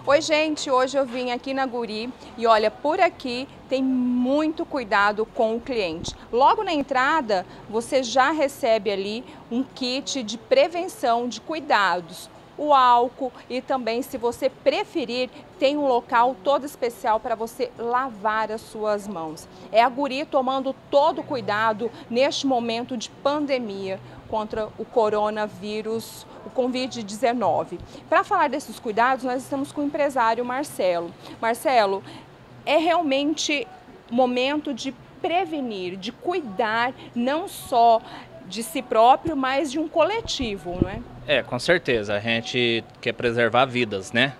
Oi gente, hoje eu vim aqui na Guri e olha, por aqui tem muito cuidado com o cliente. Logo na entrada você já recebe ali um kit de prevenção de cuidados. O álcool e também, se você preferir, tem um local todo especial para você lavar as suas mãos. É a Guri tomando todo o cuidado neste momento de pandemia contra o coronavírus, o Covid-19. Para falar desses cuidados, nós estamos com o empresário Marcelo. Marcelo, é realmente momento de prevenir, de cuidar não só de si próprio, mas de um coletivo, não é? Com certeza. A gente quer preservar vidas, né?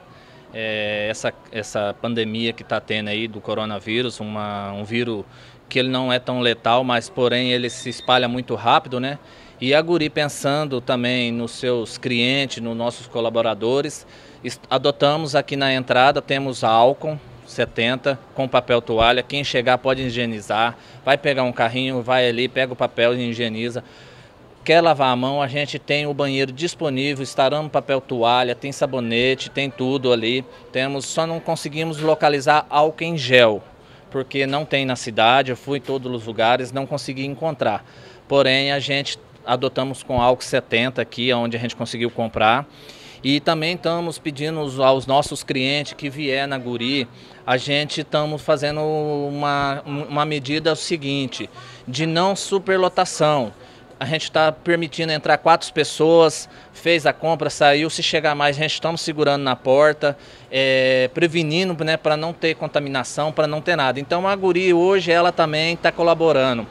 Essa pandemia que está tendo aí do coronavírus, um vírus que ele não é tão letal, mas porém ele se espalha muito rápido, né? E a Guri, pensando também nos seus clientes, nos nossos colaboradores, adotamos aqui na entrada, temos álcool 70 com papel toalha. Quem chegar pode higienizar, vai pegar um carrinho, vai ali, pega o papel e higieniza. Quer lavar a mão, a gente tem o banheiro disponível, estaramos papel toalha, tem sabonete, tem tudo ali. Só não conseguimos localizar álcool em gel, porque não tem na cidade, eu fui em todos os lugares, não consegui encontrar. Porém, a gente adotamos com álcool 70 aqui, onde a gente conseguiu comprar. E também estamos pedindo aos nossos clientes que vier na Guri, a gente estamos fazendo uma medida seguinte, de não superlotação. A gente está permitindo entrar 4 pessoas, fez a compra, saiu, se chegar mais a gente estamos segurando na porta, prevenindo, né, para não ter contaminação, para não ter nada. Então a Guri hoje ela também está colaborando.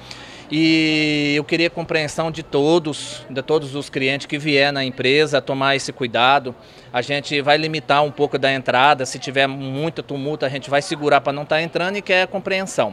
E eu queria compreensão de todos os clientes que vier na empresa tomar esse cuidado. A gente vai limitar um pouco da entrada, se tiver muita tumulto a gente vai segurar para não estar entrando e quer compreensão.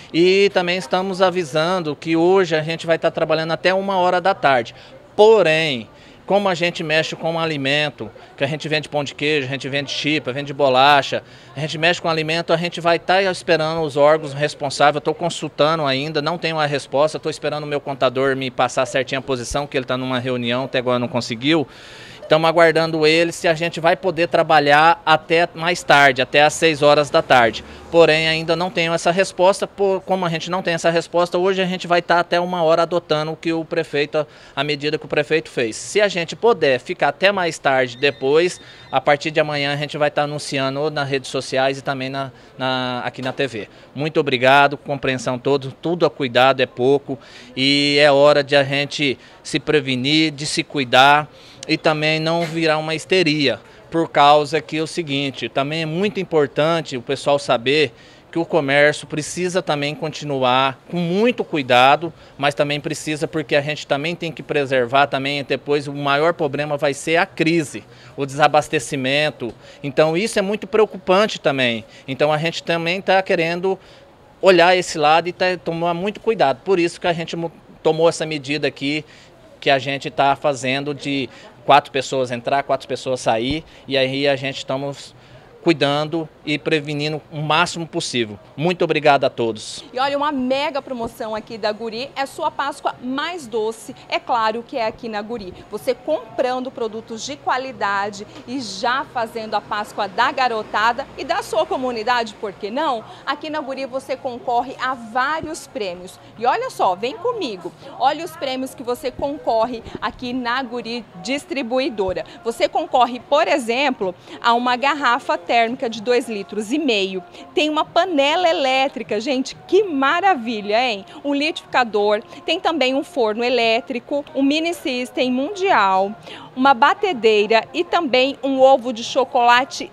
E também estamos avisando que hoje a gente vai estar trabalhando até 1h da tarde. Porém, como a gente mexe com alimento, que a gente vende pão de queijo, a gente vende chipa, vende bolacha, a gente mexe com alimento, a gente vai estar esperando os órgãos responsáveis. Eu estou consultando ainda, não tenho a resposta, estou esperando o meu contador me passar certinho a posição, que ele está numa reunião, até agora não conseguiu. Estamos aguardando ele, se a gente vai poder trabalhar até mais tarde, até às 6h da tarde. Porém, ainda não tenho essa resposta. Como a gente não tem essa resposta, hoje a gente vai estar até 1h adotando o que o prefeito, a medida que o prefeito fez. Se a gente puder ficar até mais tarde depois, a partir de amanhã a gente vai estar anunciando ou nas redes sociais e também aqui na TV. Muito obrigado, compreensão tudo a cuidado é pouco e é hora de a gente se prevenir, de se cuidar. E também não virar uma histeria, por causa que é o seguinte, também é muito importante o pessoal saber que o comércio precisa também continuar com muito cuidado, mas também precisa porque a gente também tem que preservar também, depois o maior problema vai ser a crise, o desabastecimento, então isso é muito preocupante também, então a gente também está querendo olhar esse lado e tomar muito cuidado, por isso que a gente tomou essa medida aqui, que a gente está fazendo de 4 pessoas entrar, 4 pessoas sair, e aí a gente estamos cuidando e prevenindo o máximo possível. Muito obrigado a todos. E olha, uma mega promoção aqui da Guri é sua Páscoa mais doce. É claro que é aqui na Guri. Você comprando produtos de qualidade e já fazendo a Páscoa da garotada e da sua comunidade, por que não? Aqui na Guri você concorre a vários prêmios. E olha só, vem comigo. Olha os prêmios que você concorre aqui na Guri Distribuidora. Você concorre, por exemplo, a uma garrafa térmica de 2,5 litros. Tem uma panela elétrica, gente, que maravilha, hein? Um liquidificador, tem também um forno elétrico, um mini system mundial, uma batedeira e também um ovo de chocolate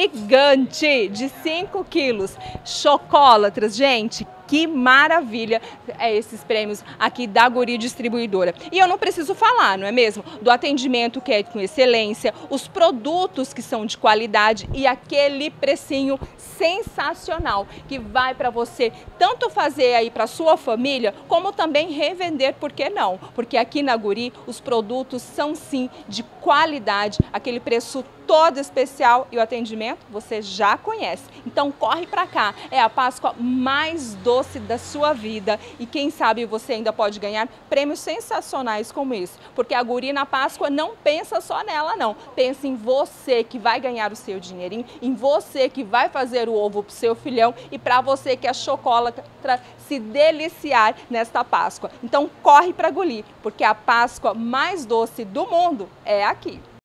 gigante de 5 quilos. Chocolatras, gente, que maravilha esses prêmios aqui da Guri Distribuidora. E eu não preciso falar, não é mesmo? Do atendimento que é com excelência, os produtos que são de qualidade e aquele precinho sensacional que vai para você tanto fazer aí para sua família, como também revender, por que não? Porque aqui na Guri os produtos são sim de qualidade, aquele preço todo especial e o atendimento você já conhece. Então corre para cá, é a Páscoa mais doce doce da sua vida e quem sabe você ainda pode ganhar prêmios sensacionais como esse, porque a Guri na Páscoa não pensa só nela não, pensa em você que vai ganhar o seu dinheirinho, em você que vai fazer o ovo para o seu filhão e para você que é chocolatra se deliciar nesta Páscoa. Então corre para Guri, porque a Páscoa mais doce do mundo é aqui.